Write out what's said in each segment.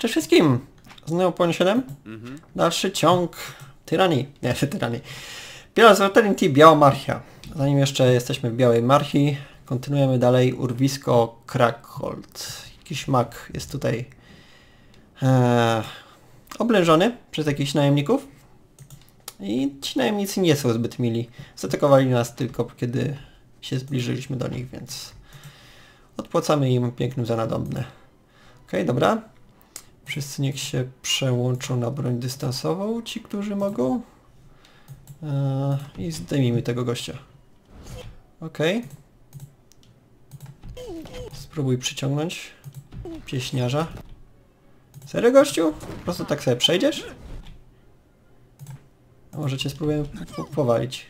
Cześć wszystkim! Znowu Pon 7. Dalszy ciąg tyranii. Nie, tyranii. Pillars of Eternity, Biała Marchia. Zanim jeszcze jesteśmy w Białej Marchii, kontynuujemy dalej urwisko Crackhold. Jakiś mag jest tutaj oblężony przez jakichś najemników. I ci najemnicy nie są zbyt mili. Zaatakowali nas tylko kiedy się zbliżyliśmy do nich, więc odpłacamy im pięknym za nadobne. Okej, dobra. Wszyscy niech się przełączą na broń dystansową, ci, którzy mogą. I zdejmijmy tego gościa. Okej. Spróbuj przyciągnąć pieśniarza. Serio, gościu? Po prostu tak sobie przejdziesz? A może cię spróbujemy powalić.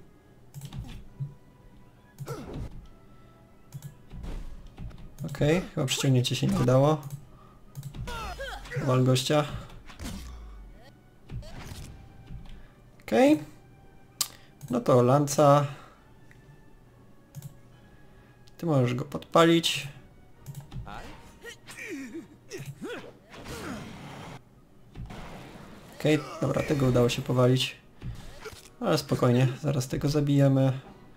Okej, chyba przyciągnięcie się nie udało. Wal gościa. Okej. No to lanca. Ty możesz go podpalić. Okej, dobra, tego udało się powalić. Ale spokojnie, zaraz tego zabijemy.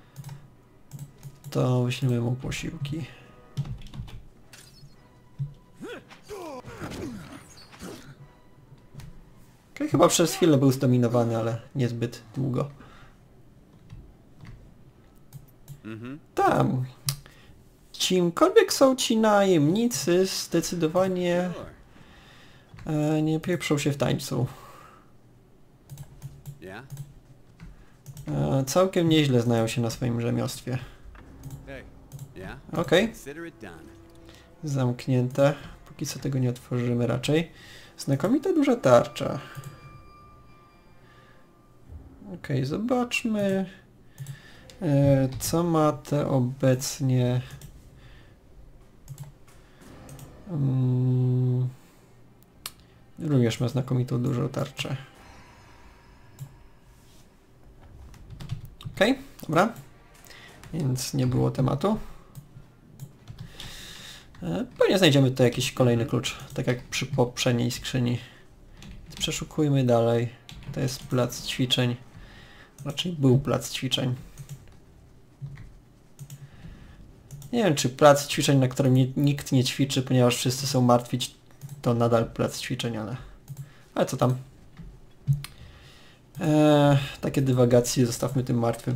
To wyślemy mu posiłki. Okej, chyba przez chwilę był zdominowany, ale niezbyt długo. Tam. Kimkolwiek są ci najemnicy, zdecydowanie nie pieprzą się w tańcu. Całkiem nieźle znają się na swoim rzemiostwie. Okej. Zamknięte. Póki co tego nie otworzymy raczej. Znakomita duża tarcza. Okej, zobaczmy co ma te obecnie również ma znakomitą dużą tarczę. Okej, dobra. Więc nie było tematu. Pewnie znajdziemy tutaj jakiś kolejny klucz, tak jak przy poprzedniej skrzyni. Więc przeszukujmy dalej. To jest plac ćwiczeń. Raczej był plac ćwiczeń. Nie wiem, czy plac ćwiczeń, na którym nikt nie ćwiczy, ponieważ wszyscy są martwi, to nadal plac ćwiczeń, ale co tam? Takie dywagacje zostawmy tym martwym.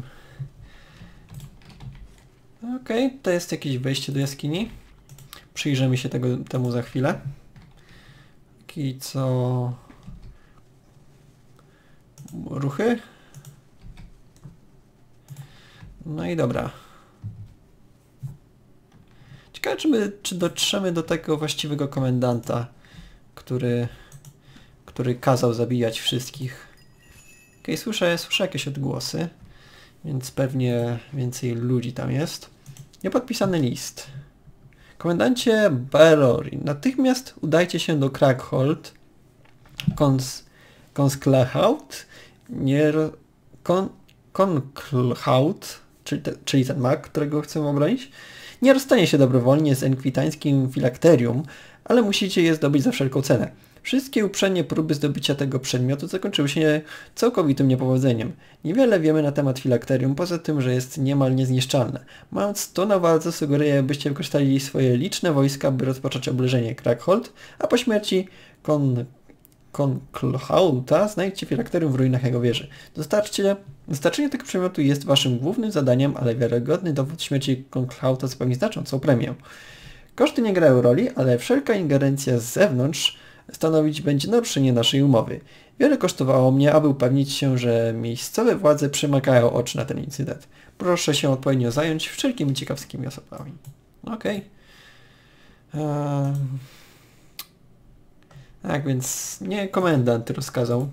Okej, to jest jakieś wejście do jaskini. Przyjrzymy się temu za chwilę. Póki co... ruchy. No i dobra. Ciekawe, czy dotrzemy do tego właściwego komendanta, który kazał zabijać wszystkich. Okej, słyszę jakieś odgłosy, więc pewnie więcej ludzi tam jest. Niepodpisany list. Komendancie Barori, natychmiast udajcie się do Crackhold, Konsklahaut, Konklahaut, czyli ten mag, którego chcemy obronić. Nie rozstanie się dobrowolnie z enkwitańskim filakterium, ale musicie je zdobyć za wszelką cenę. Wszystkie uprzednie próby zdobycia tego przedmiotu zakończyły się całkowitym niepowodzeniem. Niewiele wiemy na temat filakterium, poza tym, że jest niemal niezniszczalne. Mając to na wadze, sugeruję, byście wykorzystali swoje liczne wojska, by rozpocząć obleżenie Crackhold, a po śmierci Konklhauta znajdźcie filakterium w ruinach jego wieży. Dostarczenie tego przedmiotu jest waszym głównym zadaniem, ale wiarygodny dowód śmierci Konklhauta zapewni znaczącą premię. Koszty nie grają roli, ale wszelka ingerencja z zewnątrz stanowić będzie naruszenie naszej umowy. Wiele kosztowało mnie, aby upewnić się, że miejscowe władze przymykają oczy na ten incydent. Proszę się odpowiednio zająć wszelkimi ciekawskimi osobami. Okej. Tak więc nie komendant rozkazał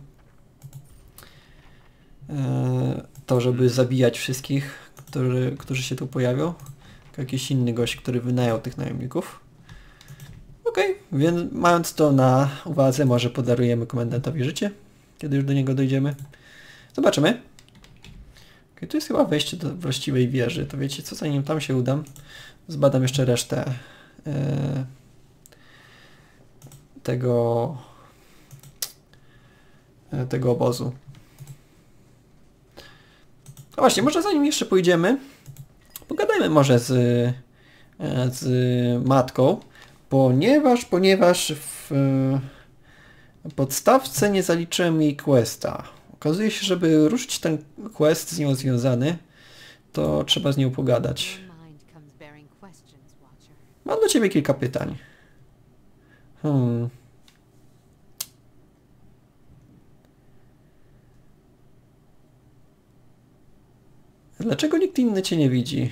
to, żeby zabijać wszystkich, którzy się tu pojawią. Jakiś inny gość, który wynajął tych najemników. Okej, więc mając to na uwadze, może podarujemy komendantowi życie, kiedy już do niego dojdziemy. Zobaczymy. Okej, tu jest chyba wejście do właściwej wieży. To wiecie co, zanim tam się udam, zbadam jeszcze resztę tego obozu. A właśnie, może zanim jeszcze pójdziemy, pogadajmy może z matką, ponieważ w podstawce nie zaliczyłem jej questa. Okazuje się, żeby ruszyć ten quest z nią związany, to trzeba z nią pogadać. Mam do ciebie kilka pytań. Dlaczego nikt inny cię nie widzi?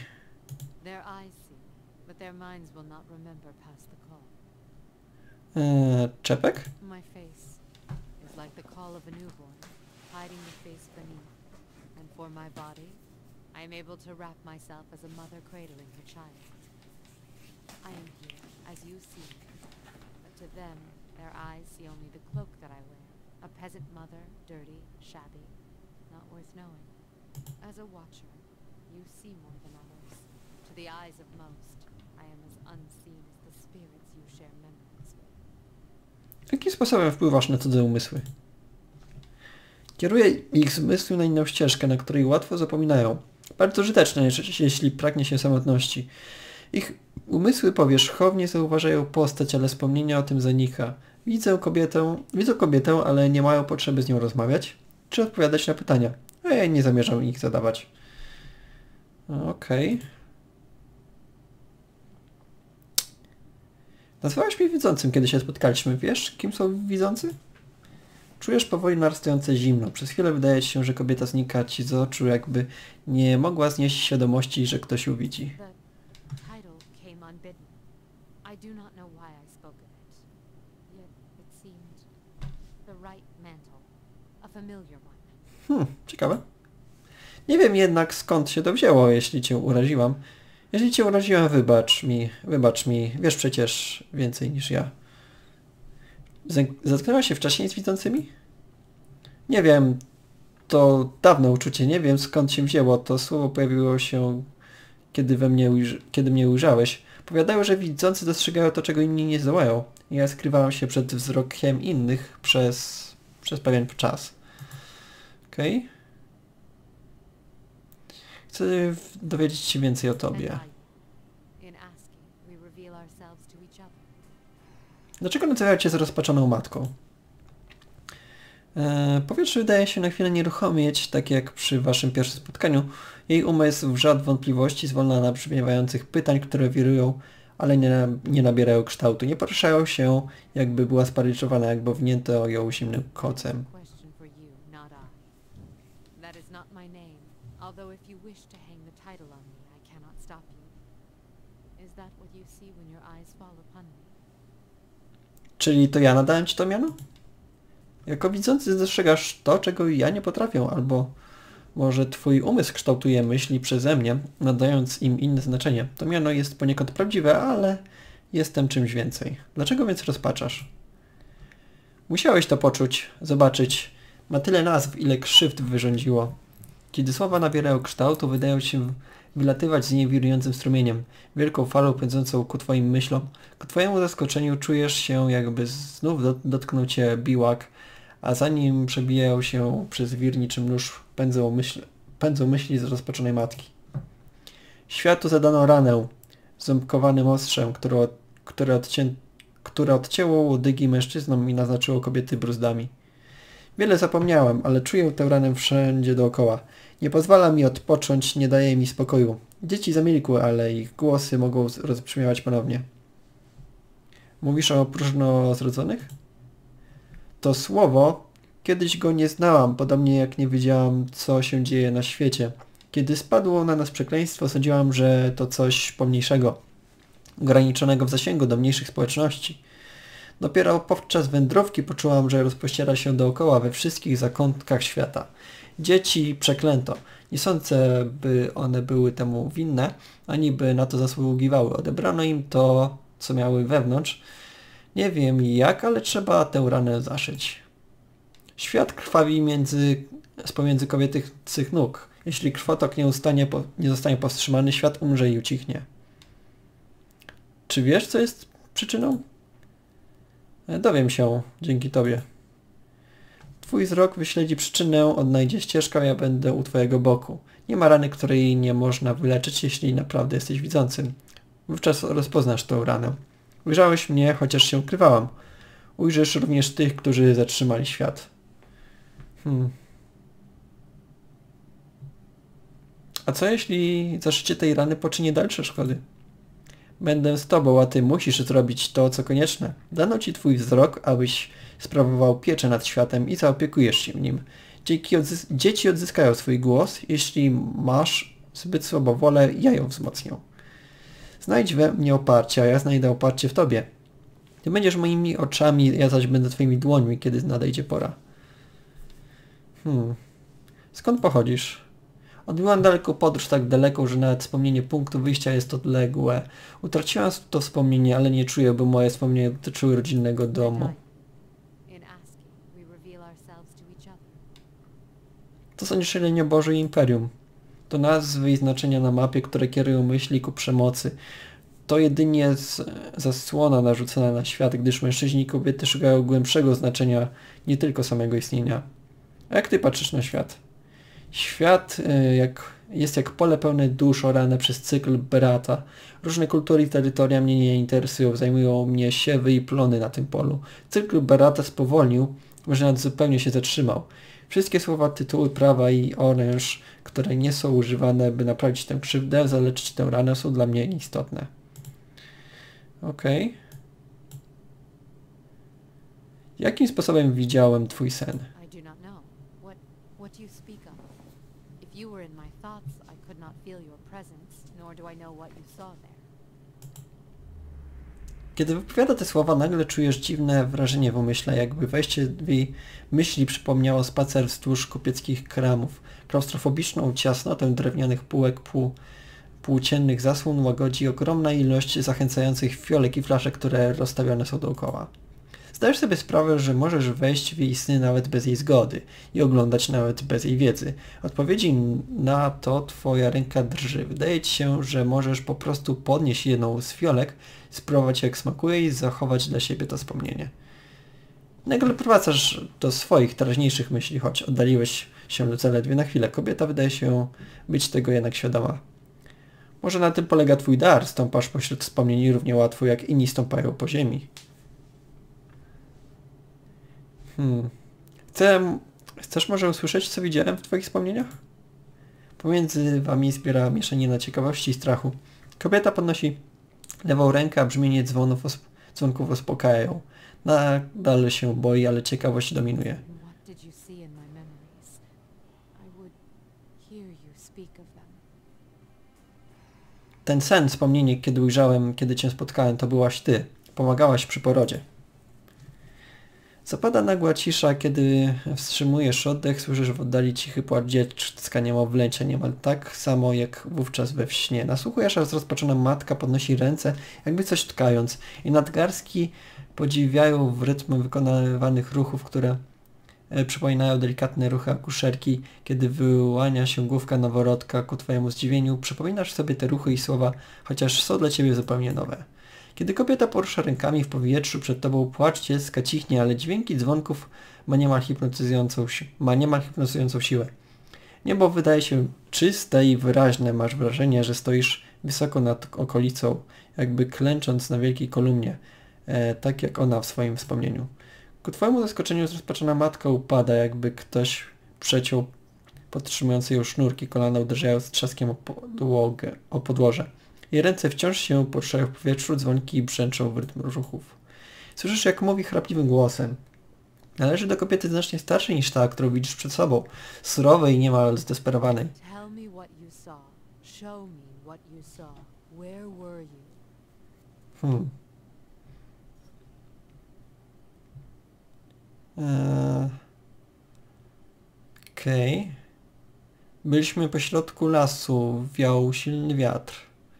Czepek? I am able to wrap myself as a mother cradling her child. I am here, as you see me, but to them, their eyes see only the cloak that I wear. A peasant mother, dirty, shabby, not worth knowing. As a watcher, you see more than others. To the eyes of most, I am as unseen as the spirits you share memories with. Jakim sposobem wpływasz na cudze umysły? Kieruję ich zmysły na inną ścieżkę, na której łatwo zapominają. Bardzo użyteczne, jeśli pragnie się samotności. Ich umysły powierzchownie zauważają postać, ale wspomnienia o tym zanika. Widzą kobietę, ale nie mają potrzeby z nią rozmawiać, czy odpowiadać na pytania. A ja nie zamierzam ich zadawać. Okej. Nazwałaś mnie widzącym, kiedy się spotkaliśmy. Wiesz, kim są widzący? Czujesz powoli narastające zimno. Przez chwilę wydaje ci się, że kobieta znika ci z oczu, jakby nie mogła znieść świadomości, że ktoś ją widzi. Ciekawe. Nie wiem jednak, skąd się to wzięło, jeśli cię uraziłam. Jeśli cię uraziłem, wybacz mi. Wiesz przecież więcej niż ja. Zetknęłaś się wcześniej z widzącymi? Nie wiem. To dawne uczucie. Nie wiem, skąd się wzięło. To słowo pojawiło się, kiedy mnie ujrzałeś. Powiadały, że widzący dostrzegają to, czego inni nie zdołają. Ja skrywałam się przed wzrokiem innych przez pewien czas. Okej. Chcę dowiedzieć się więcej o tobie. Dlaczego nazywają cię zrozpaczoną matką? Powietrze wydaje się na chwilę nieruchomieć, tak jak przy waszym pierwszym spotkaniu. Jej umysł wrzadł wątpliwości, zwolna nabrzmiewających pytań, które wirują, ale nie nabierają kształtu. Nie poruszają się, jakby była sparaliżowana, jakby owinięto ją zimnym kocem. Czyli to ja nadałem ci to miano? Jako widzący dostrzegasz to, czego ja nie potrafię, albo może twój umysł kształtuje myśli przeze mnie, nadając im inne znaczenie. To miano jest poniekąd prawdziwe, ale jestem czymś więcej. Dlaczego więc rozpaczasz? Musiałeś to poczuć, zobaczyć. Ma tyle nazw, ile krzywd wyrządziło. Kiedy słowa nabierają kształtu, wydają się wylatywać z niej wirującym strumieniem, wielką falą pędzącą ku twoim myślom. Ku twojemu zaskoczeniu czujesz się, jakby znów dotknął cię biłak, a zanim przebijają się przez wir niczym nóż, pędzą myśli z rozpaczonej matki. Światu zadano ranę ząbkowanym ostrzem, które odcięło łodygi mężczyznom i naznaczyło kobiety bruzdami. Wiele zapomniałem, ale czuję tę ranę wszędzie dookoła. Nie pozwala mi odpocząć, nie daje mi spokoju. Dzieci zamilkły, ale ich głosy mogą rozbrzmiewać ponownie. Mówisz o próżnozrodzonych? To słowo, kiedyś go nie znałam, podobnie jak nie wiedziałam, co się dzieje na świecie. Kiedy spadło na nas przekleństwo, sądziłam, że to coś pomniejszego, ograniczonego w zasięgu do mniejszych społeczności. Dopiero podczas wędrówki poczułam, że rozpościera się dookoła we wszystkich zakątkach świata. Dzieci przeklęto. Nie sądzę, by one były temu winne, ani by na to zasługiwały. Odebrano im to, co miały wewnątrz. Nie wiem jak, ale trzeba tę ranę zaszyć. Świat krwawi pomiędzy kobiecych nóg. Jeśli krwotok nie zostanie powstrzymany, świat umrze i ucichnie. Czy wiesz, co jest przyczyną? Dowiem się dzięki tobie. Twój wzrok wyśledzi przyczynę, odnajdzie ścieżkę, a ja będę u twojego boku. Nie ma rany, której nie można wyleczyć, jeśli naprawdę jesteś widzącym. Wówczas rozpoznasz tę ranę. Ujrzałeś mnie, chociaż się ukrywałam. Ujrzysz również tych, którzy zatrzymali świat. A co jeśli zaszycie tej rany poczyni dalsze szkody? Będę z tobą, a ty musisz zrobić to, co konieczne. Dano ci twój wzrok, abyś sprawował pieczę nad światem i zaopiekujesz się nim. Dzieci odzyskają swój głos. Jeśli masz zbyt słabą wolę, ja ją wzmocnię. Znajdź we mnie oparcie, a ja znajdę oparcie w tobie. Ty będziesz moimi oczami, ja zaś będę twoimi dłońmi, kiedy nadejdzie pora. Skąd pochodzisz? Odbyłam daleką podróż, tak daleką, że nawet wspomnienie punktu wyjścia jest odległe. Utraciłam to wspomnienie, ale nie czuję, by moje wspomnienia dotyczyły rodzinnego domu. To są niszczenie Boże i Imperium. To nazwy i znaczenia na mapie, które kierują myśli ku przemocy. To jedynie zasłona narzucona na świat, gdyż mężczyźni i kobiety szukają głębszego znaczenia, nie tylko samego istnienia. A jak ty patrzysz na świat? Świat jest jak pole pełne dusz orane przez cykl Berata. Różne kultury i terytoria mnie nie interesują, zajmują mnie siewy i plony na tym polu. Cykl Berata spowolnił, może nawet zupełnie się zatrzymał. Wszystkie słowa, tytuły, prawa i oręż, które nie są używane, by naprawić tę krzywdę, zaleczyć tę ranę, są dla mnie nieistotne. Okej. Jakim sposobem widziałem twój sen? You were in my thoughts, I could not feel your presence, nor do I know what you saw there. Kiedy wypowiada te słowa, nagle czujesz dziwne wrażenie w umyśle, jakby wejście w jej myśli przypomniało spacer wzdłuż kupieckich kramów. Klaustrofobiczną ciasnotę drewnianych półek, płóciennych zasłon łagodzi ogromna ilość zachęcających fiolek i flaszek, które rozstawione są dookoła. Zdajesz sobie sprawę, że możesz wejść w jej sny nawet bez jej zgody i oglądać nawet bez jej wiedzy. Odpowiedzi na to twoja ręka drży. Wydaje ci się, że możesz po prostu podnieść jedną z fiolek, spróbować jak smakuje i zachować dla siebie to wspomnienie. Nagle prowadzasz do swoich teraźniejszych myśli, choć oddaliłeś się zaledwie na chwilę. Kobieta wydaje się być tego jednak świadoma. Może na tym polega twój dar. Stąpasz pośród wspomnień równie łatwo jak inni stąpają po ziemi. Chcesz może usłyszeć, co widziałem w twoich wspomnieniach? Pomiędzy wami zbiera mieszanina ciekawości i strachu. Kobieta podnosi lewą rękę, a brzmienie dzwonków uspokajają. Nadal się boi, ale ciekawość dominuje. Ten sen, wspomnienie, kiedy ujrzałem, kiedy cię spotkałem, to byłaś ty. Pomagałaś przy porodzie. Zapada nagła cisza, kiedy wstrzymujesz oddech, słyszysz w oddali cichy płacz dziecka niemowlęcia, niemal tak samo jak wówczas we śnie. Nasłuchujesz, a zrozpaczona matka podnosi ręce, jakby coś tkając, i nadgarstki podziwiają w rytm wykonywanych ruchów, które przypominają delikatne ruchy akuszerki. Kiedy wyłania się główka noworodka, ku twojemu zdziwieniu przypominasz sobie te ruchy i słowa, chociaż są dla ciebie zupełnie nowe. Kiedy kobieta porusza rękami w powietrzu przed tobą, płacz dziecka cichnie, ale dźwięki dzwonków ma niemal hipnotyzującą siłę. Niebo wydaje się czyste i wyraźne. Masz wrażenie, że stoisz wysoko nad okolicą, jakby klęcząc na wielkiej kolumnie, tak jak ona w swoim wspomnieniu. Ku twojemu zaskoczeniu zrozpaczona matka upada, jakby ktoś przeciął podtrzymujący ją sznurki, kolana uderzają z trzaskiem o podłoże. Jej ręce wciąż się poruszają w powietrzu, dzwonki brzęczą w rytm ruchów. Słyszysz, jak mówi chrapliwym głosem. Należy do kobiety znacznie starszej niż ta, którą widzisz przed sobą. Surowej i niemal zdesperowanej. Okej. Byliśmy pośrodku lasu, wiał silny wiatr.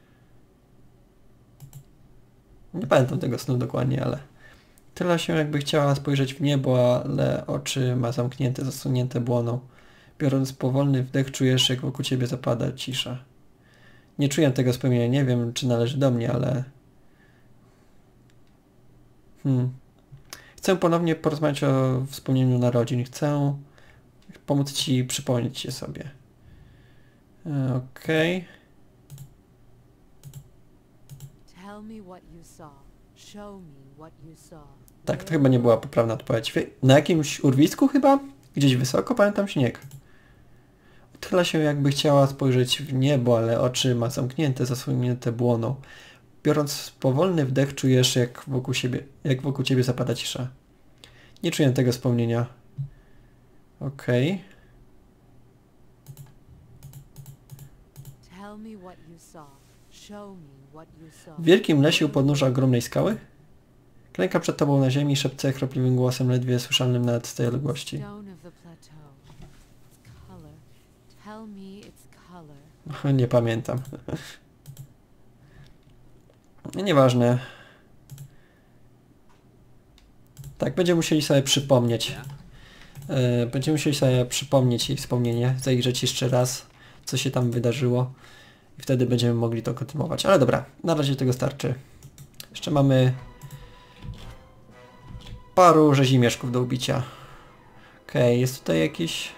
Nie pamiętam tego snu dokładnie, ale tyle się jakby chciała spojrzeć w niebo, ale oczy ma zamknięte, zasunięte błoną. Biorąc powolny wdech, czujesz, jak wokół ciebie zapada cisza. Nie czuję tego wspomnienia, nie wiem, czy należy do mnie, ale... Chcę ponownie porozmawiać o wspomnieniu narodzin. Chcę pomóc ci przypomnieć je sobie. Okej. Tak, to chyba nie była poprawna odpowiedź. Na jakimś urwisku chyba? Gdzieś wysoko? Pamiętam śnieg. Odchyla się, jakby chciała spojrzeć w niebo, ale oczy ma zamknięte, zasłonięte błoną. Biorąc powolny wdech, czujesz, jak wokół ciebie zapada cisza. Nie czuję tego wspomnienia. Okej. W wielkim lesie u podnóża ogromnej skały? Klęka przed tobą na ziemi i szepce chropliwym głosem, ledwie słyszalnym nawet z tej odległości. Nie pamiętam. Nieważne. Tak, będziemy musieli sobie przypomnieć. Będziemy musieli sobie przypomnieć jej wspomnienie, zajrzeć jeszcze raz, co się tam wydarzyło. I wtedy będziemy mogli to kontynuować. Ale dobra, na razie tego starczy. Jeszcze mamy paru rzezimieszków do ubicia. Okej, jest tutaj jakiś...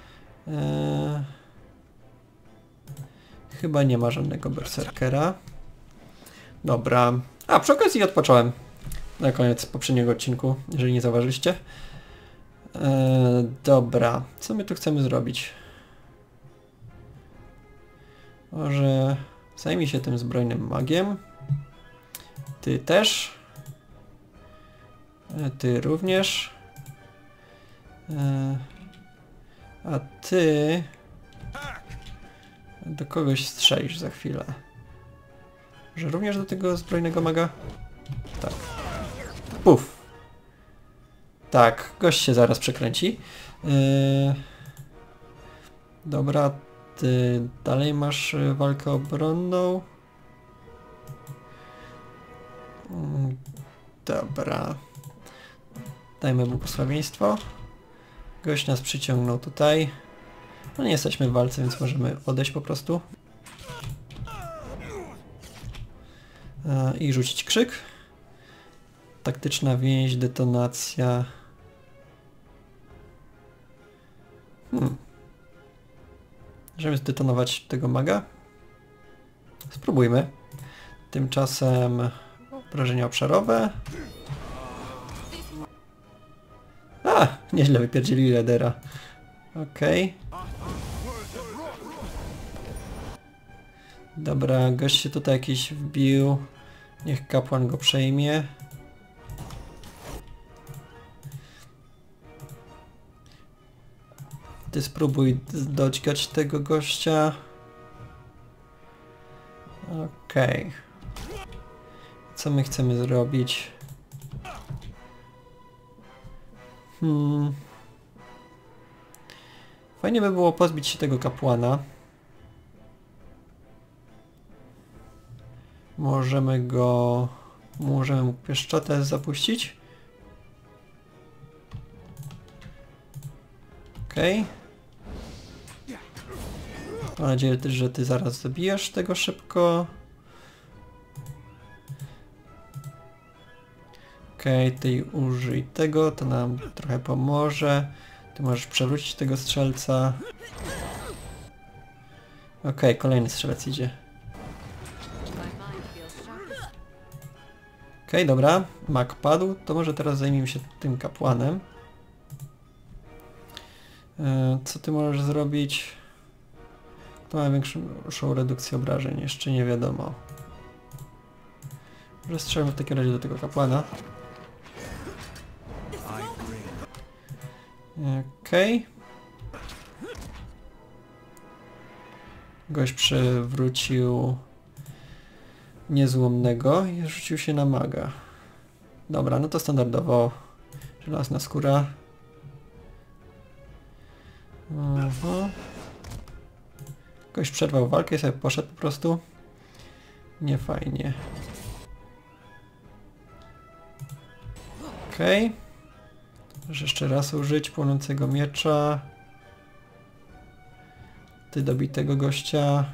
Chyba nie ma żadnego berserkera. Dobra. A, przy okazji odpocząłem. Na koniec poprzedniego odcinku, jeżeli nie zauważyliście. Dobra. Co my tu chcemy zrobić? Może zajmij się tym zbrojnym magiem. Ty też. Ty również. A ty... Do kogoś strzelisz za chwilę. Że również do tego zbrojnego maga? Tak. Puf. Tak, gość się zaraz przekręci. Dobra, ty dalej masz walkę obronną. Dobra. Dajmy błogosławieństwo. Gość nas przyciągnął tutaj. No nie jesteśmy w walce, więc możemy odejść po prostu. I rzucić krzyk. Taktyczna więź, detonacja. Możemy zdetonować tego maga? Spróbujmy. Tymczasem obrażenia obszarowe. A! Nieźle wypierdzieli Raidera. Okej. Dobra, gość się tutaj jakiś wbił. Niech kapłan go przejmie. Ty spróbuj dodźgać tego gościa. Okej. Co my chcemy zrobić? Fajnie by było pozbyć się tego kapłana. Możemy mu pieszczotę zapuścić. Okej. Mam nadzieję, że ty zaraz zabijesz tego szybko. Okej, ty użyj tego, to nam trochę pomoże. Ty możesz przewrócić tego strzelca. Okej, kolejny strzelec idzie. Okej, dobra, mag padł, to może teraz zajmijmy się tym kapłanem. Co ty możesz zrobić? To ma większą redukcję obrażeń, jeszcze nie wiadomo. Może strzelmy w takim razie do tego kapłana. Okej. Gość przewrócił niezłomnego i rzucił się na maga. Dobra, no to standardowo żelazna skóra. Gość przerwał walkę i sobie poszedł po prostu. Nie fajnie. Okej. Możesz jeszcze raz użyć płonącego miecza. Ty dobij tego gościa.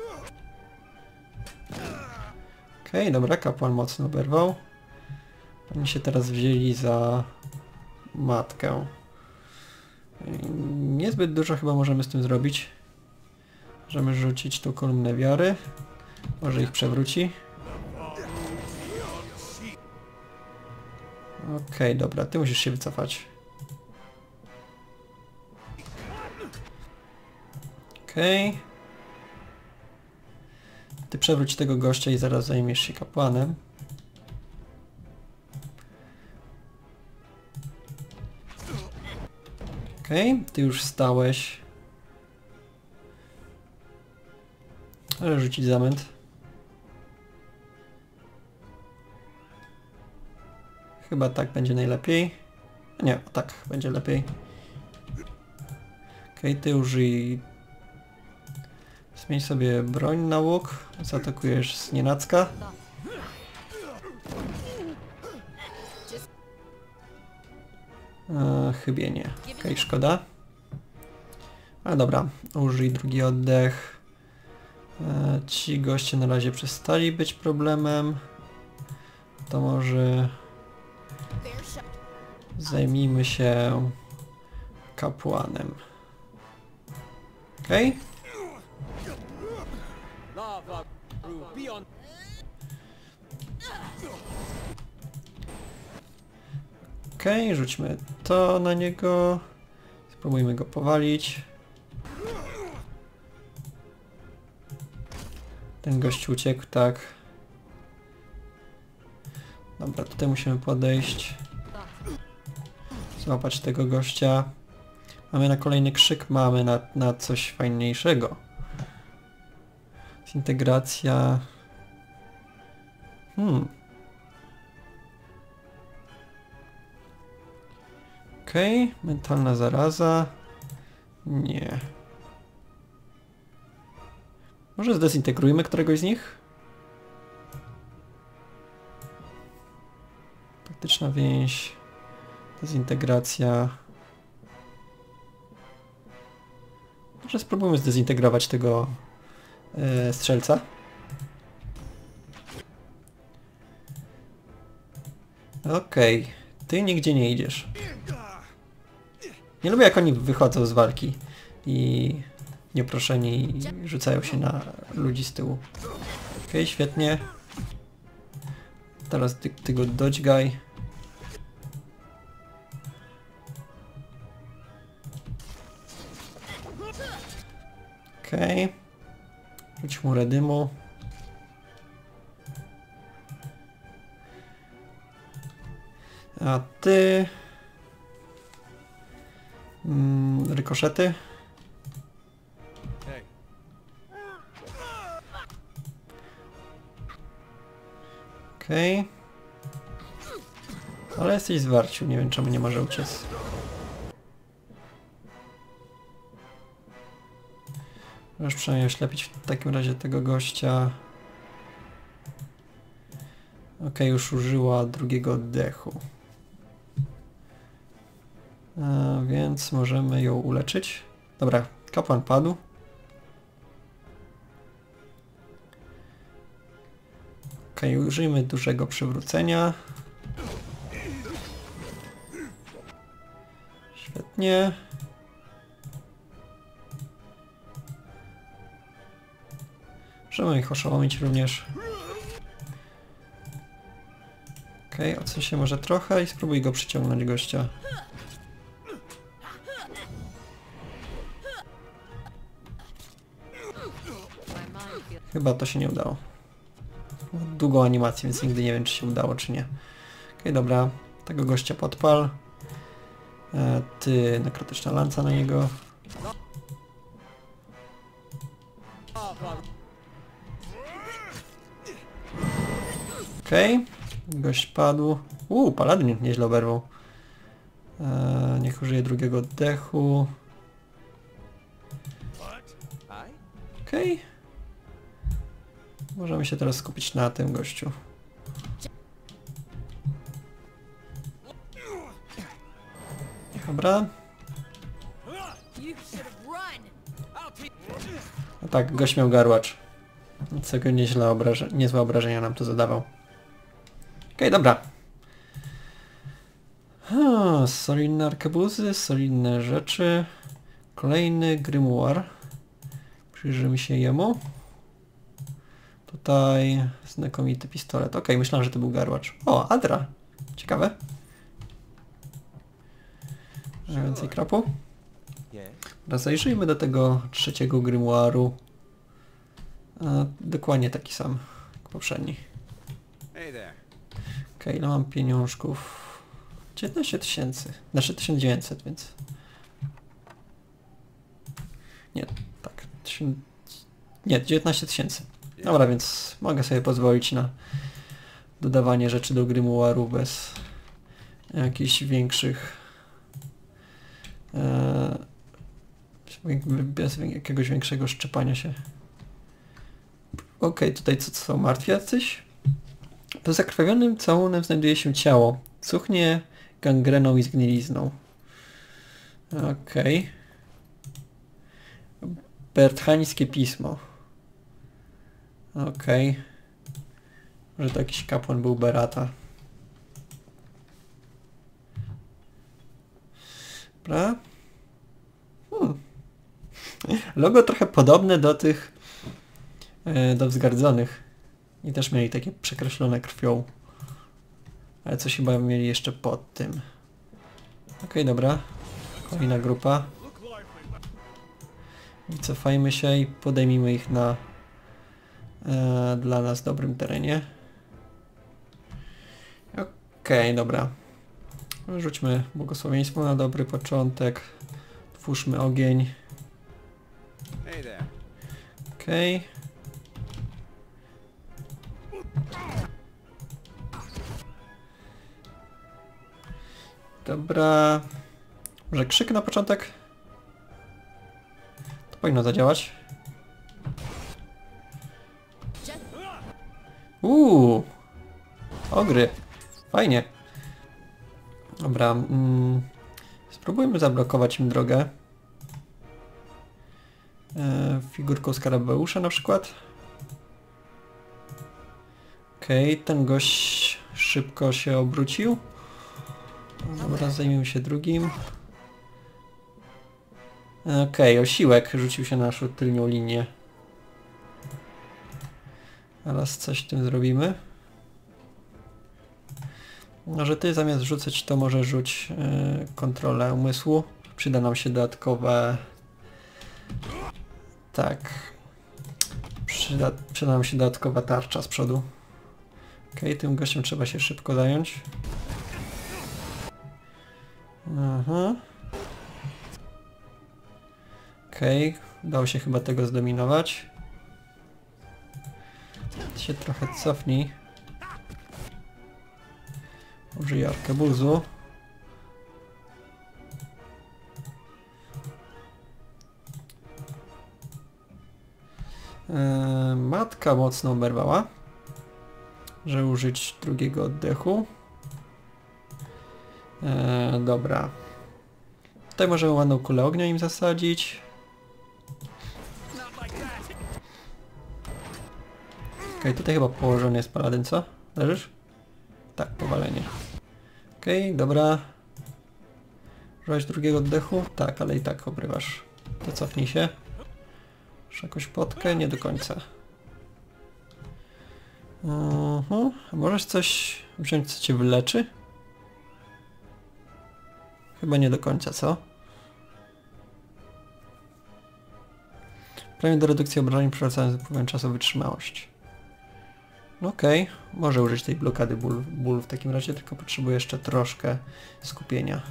Okej, dobra, kapłan mocno oberwał. Oni się teraz wzięli za matkę. Niezbyt dużo chyba możemy z tym zrobić. Możemy rzucić tu kolumnę wiary. Może ich przewróci. Okej, dobra, ty musisz się wycofać. Okej. Ty przewróć tego gościa i zaraz zajmiesz się kapłanem. Okej, ty już stałeś. Ale rzucić zamęt. Chyba tak będzie najlepiej. Nie, tak będzie lepiej. Okej, ty użyj... Zmień sobie broń na łuk. Zaatakujesz z nienacka. Chyba nie. Okej, szkoda. Ale dobra, użyj drugi oddech. Ci goście na razie przestali być problemem. To może zajmijmy się kapłanem. Okej? Okej, rzućmy to na niego. Spróbujmy go powalić. Ten gość uciekł, tak. Dobra, tutaj musimy podejść. Złapać tego gościa. Mamy na kolejny krzyk, mamy na coś fajniejszego. Zintegracja. Okej, mentalna zaraza. Nie. Może zdezintegrujmy któregoś z nich? Taktyczna więź. Dezintegracja. Może spróbujmy zdezintegrować tego strzelca. Okej, ty nigdzie nie idziesz. Nie lubię, jak oni wychodzą z walki i nieproszeni rzucają się na ludzi z tyłu. Okej, świetnie. Teraz ty go dodźgaj. Okej. Rzuć chmurę dymu. A ty... rykoszety. Okej. Ale jesteś zwarciu, nie wiem czemu nie może uciec. Możesz przynajmniej oślepić w takim razie tego gościa. Okej, już użyła drugiego oddechu. Więc możemy ją uleczyć. Dobra, kapłan padł. Okej, użyjmy dużego przywrócenia. Świetnie. Możemy ich oszołomić również. Okej, odsuń się może trochę i spróbuj go przyciągnąć gościa. Chyba to się nie udało. Długą animację, więc nigdy nie wiem, czy się udało, czy nie. Okej, dobra. Tego gościa podpal. Ty, nekrotyczna lanca na niego. Okej. Gość padł. Paladyn nieźle oberwał. Niech użyje drugiego oddechu. Okej. Możemy się teraz skupić na tym gościu. Dobra. No tak, gość miał garłacz. Niezłe obrażenia nam to zadawał. Okej, dobra. Solidne arkebuzy, solidne rzeczy. Kolejny grimoire. Przyjrzymy się jemu. Tutaj znakomity pistolet. Okej, myślałem, że to był garłacz. O, Adra. Ciekawe. Więcej krapu. Teraz zajrzyjmy do tego trzeciego grimoire'u. Dokładnie taki sam jak poprzedni. Okej, no mam pieniążków. 19 000. Znaczy 1900, więc... Nie, tak. Nie, 19 000. Dobra, więc mogę sobie pozwolić na dodawanie rzeczy do grimoire'u bez jakichś większych... bez jakiegoś większego szczepania się. Okej, tutaj co są martwi jacyś? Po zakrwawionym całunem znajduje się ciało. Cuchnie gangreną i zgnilizną. Okej. Berthańskie pismo. Okej. Może to jakiś kapłan był Berata. Dobra. Logo trochę podobne do tych do wzgardzonych. I też mieli takie przekreślone krwią. Ale coś chyba mieli jeszcze pod tym. Okej, dobra. Kolejna grupa. I cofajmy się i podejmijmy ich na dla nas dobrym terenie. Okej, dobra. Rzućmy błogosławieństwo na dobry początek. Twórzmy ogień. Okej. Dobra. Może krzyk na początek? To powinno zadziałać. Ogry. Fajnie. Dobra. Spróbujmy zablokować im drogę. Figurką skarabeusza na przykład. Okej, ten gość szybko się obrócił. Dobra, zajmiemy się drugim. Okej, osiłek rzucił się na naszą tylnią linię. Teraz coś z tym zrobimy. Może ty zamiast rzucać to może rzuć kontrolę umysłu. Przyda nam się dodatkowe... Tak. Przyda nam się dodatkowa tarcza z przodu. Okej, tym gościem trzeba się szybko zająć. Aha. Okej, udało się chyba tego zdominować. Się trochę cofnij. Użyj arkebuzu. Matka mocno oberwała, że użyć drugiego oddechu. Dobra. Tutaj możemy ładną kulę ognia im zasadzić. Okej, tutaj chyba położony jest paladyn, co? Leżysz? Tak, powalenie. Okej, dobra. Użyłeś drugiego oddechu? Tak, ale i tak obrywasz. To cofnij się. Masz jakąś potkę? Nie do końca. Możesz coś wziąć, co cię wyleczy? Chyba nie do końca, co? Prawie do redukcji obrażeń przywracając z upływem czasu wytrzymałość. Okej, może użyć tej blokady ból w takim razie, tylko potrzebuję jeszcze troszkę skupienia.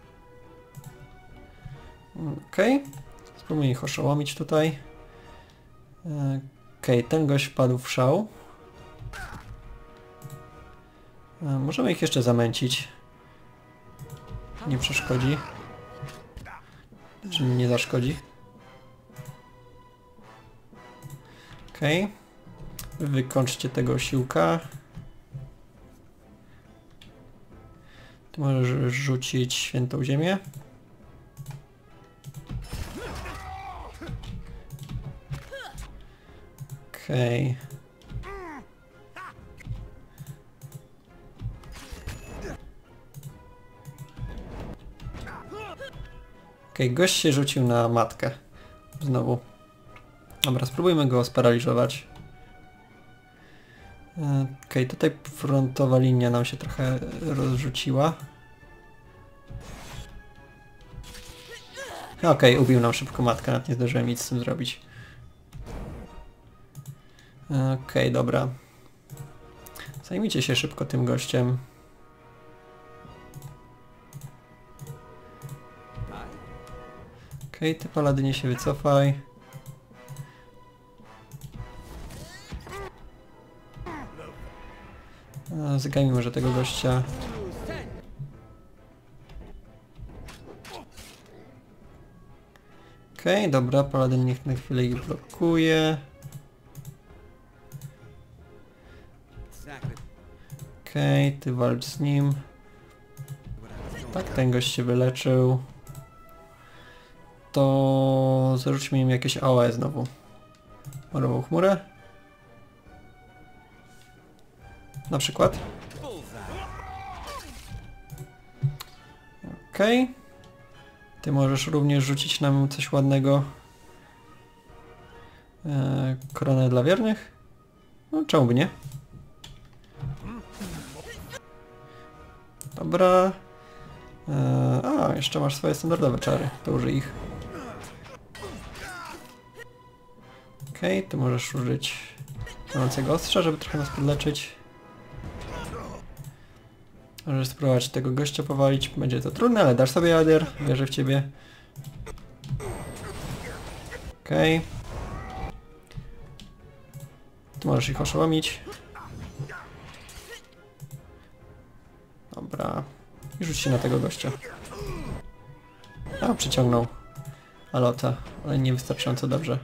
Okej, spróbuję ich oszołomić tutaj. Okej, ten gość wpadł w szał. Możemy ich jeszcze zamęcić. Nie przeszkodzi. Czy mi nie zaszkodzi? Okej. Wykończcie tego osiłka. Tu możesz rzucić świętą ziemię. Okej. Okej, gość się rzucił na matkę. Znowu. Dobra, spróbujmy go sparaliżować. Okej, tutaj frontowa linia nam się trochę rozrzuciła. Okej, ubił nam szybko matkę, nawet nie zdążyłem nic z tym zrobić. Okej, dobra. Zajmijcie się szybko tym gościem. Okej, ty paladynie się wycofaj. Zagajmy może tego gościa. Okej, dobra, paladyn niech na chwilę ich blokuje. Okej, ty walcz z nim. Tak, ten gość się wyleczył. To zarzućmy im jakieś AOE znowu. Morową chmurę. Na przykład. Okej. Ty możesz również rzucić nam coś ładnego. Koronę dla wiernych? No czemu by nie? Dobra. Jeszcze masz swoje standardowe czary. To użyj ich. Okej, ty możesz użyć płonącego ostrza, żeby trochę nas podleczyć. Możesz spróbować tego gościa powalić. Będzie to trudne, ale dasz sobie Adir. Wierzę w ciebie. Okej. Tu możesz ich oszołomić. Dobra. I rzuć się na tego gościa. Przyciągnął Alota, ale nie wystarczająco dobrze.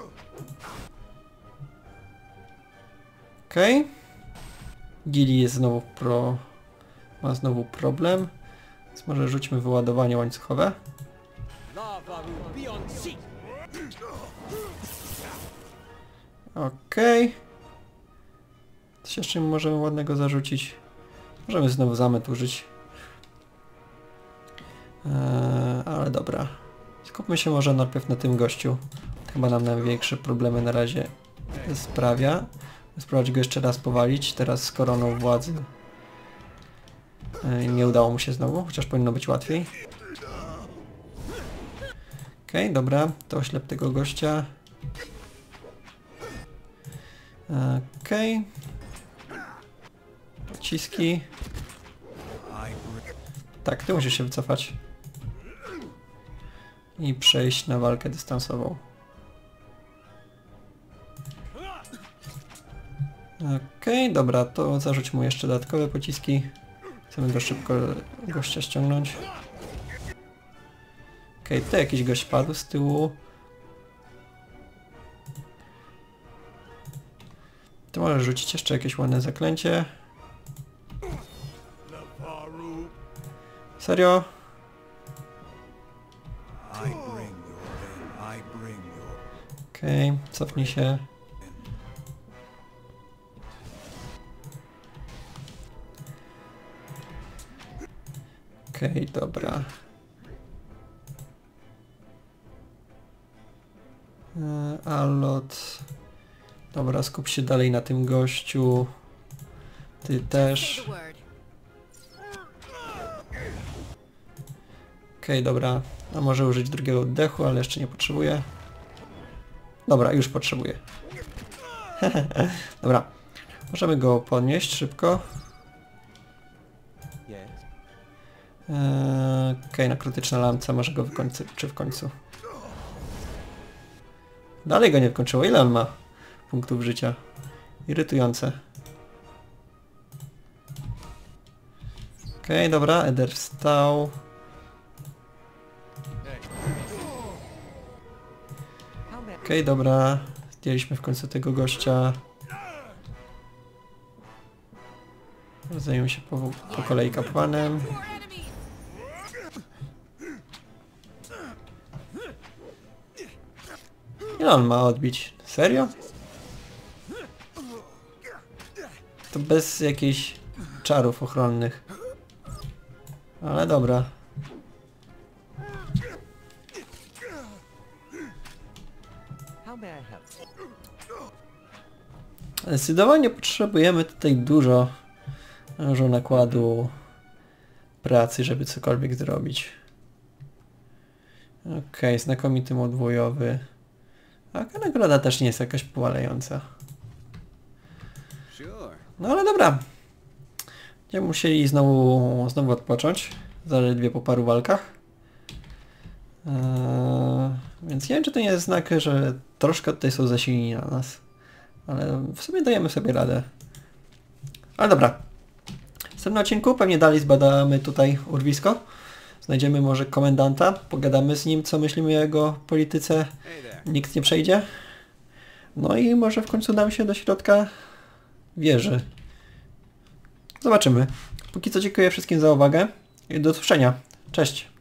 Okej. Gili jest znowu ma znowu problem. Więc może rzućmy wyładowanie łańcuchowe. Okej. Coś jeszcze możemy ładnego zarzucić. Możemy znowu zamęt użyć. Ale dobra. Skupmy się może najpierw na tym gościu. Chyba nam największe problemy na razie sprawia. Spróbować go jeszcze raz powalić. Teraz z koroną władzy. Nie udało mu się znowu, chociaż powinno być łatwiej. Okej, dobra. To oślep tego gościa. Okej. Pociski. Tak, ty musisz się wycofać. I przejść na walkę dystansową. Okej, dobra, to zarzuć mu jeszcze dodatkowe pociski. Chcemy go szybko gościa ściągnąć. Okej, tutaj jakiś gość padł z tyłu. Ty możesz rzucić jeszcze jakieś ładne zaklęcie. Serio? Okej, cofnij się. Okej, dobra. Alot. Dobra, skup się dalej na tym gościu. Ty też. Okej, dobra. A może użyć drugiego oddechu, ale jeszcze nie potrzebuję. Dobra, już potrzebuję. Dobra. Możemy go podnieść szybko. Okej, na krytyczna lamca może go wykończyć, czy w końcu. Dalej go nie wykończyło. Ile on ma punktów życia? Irytujące. Okej, dobra, Eder wstał. Okej, dobra. Zdjęliśmy w końcu tego gościa. Zajmiemy się po kolei kapłanem. Ile on ma odbić? Serio? To bez jakichś czarów ochronnych. Ale dobra. How may I help? Zdecydowanie potrzebujemy tutaj dużo nakładu pracy, żeby cokolwiek zrobić. Okej, znakomity mod bojowy. A ta nagroda też nie jest jakaś powalająca. No ale dobra. Będziemy musieli znowu odpocząć. Zaledwie po paru walkach. Więc nie wiem, czy to nie jest znak, że troszkę tutaj są zasilni na nas. Ale w sumie dajemy sobie radę. Ale dobra. W następnym odcinku pewnie dalej zbadamy tutaj urwisko. Znajdziemy może komendanta, pogadamy z nim, co myślimy o jego polityce. Nikt nie przejdzie. No i może w końcu dam się do środka wieży. Zobaczymy. Póki co dziękuję wszystkim za uwagę i do usłyszenia. Cześć.